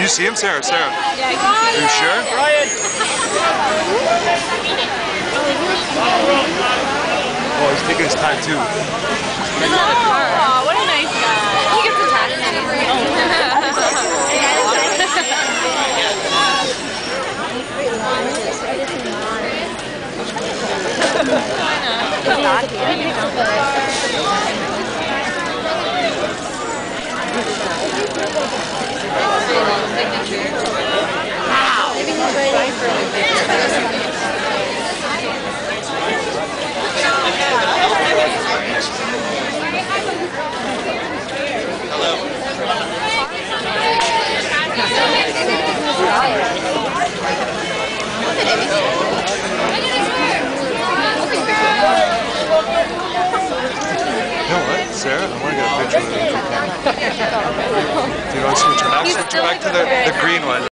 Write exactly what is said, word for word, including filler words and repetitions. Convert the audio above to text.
You see him, Sarah? Sarah? Yeah, I can see Are you sure? Ryan! Oh, he's taking his time too. There's another car. Oh, what a nice guy. He gets attached to anything. Wow. Maybe he's waiting for You know what, Sarah? I want to get a picture with you. Do you want to switch her back? Switch her back to the, the green one.